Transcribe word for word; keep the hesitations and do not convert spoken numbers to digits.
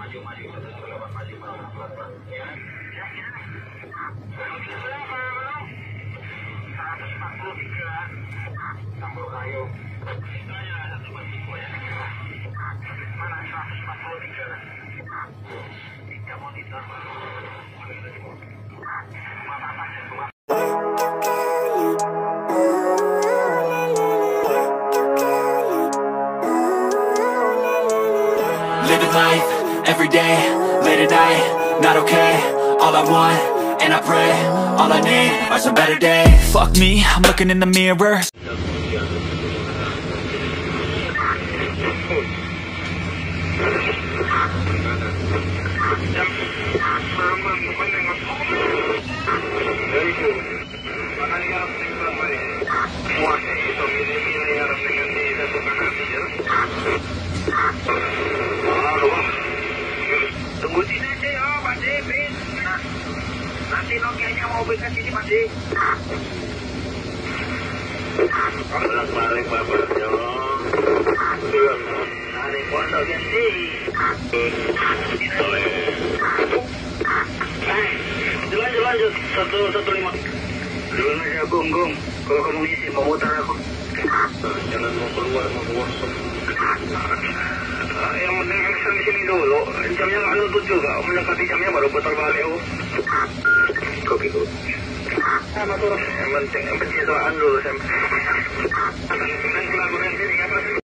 Living life, every day, late at night, not okay. All I want, and I pray, all I need are some better days. Fuck me, I'm looking in the mirror. Tunggu sini aja ya, Pak David. Nanti Nokia-nya mau berikan sini, Pak David. Balik-balik, Pak Barjo. Narik pondok ganti. Lanjut, lanjut. Satu, satu lima. Dulu aja, Gong, Gong. Kalau kamu ngisi, mau mutar aku. Jangan mau keluar, mau ke workshop. Yang penting action di sini dulu. Jamnya nggak nutut juga. Mendekati jamnya baru putar balik aku. Kopi dulu. Sama turun. Yang penting yang pencitraan dulu. Dan kelakuan sini apa sih?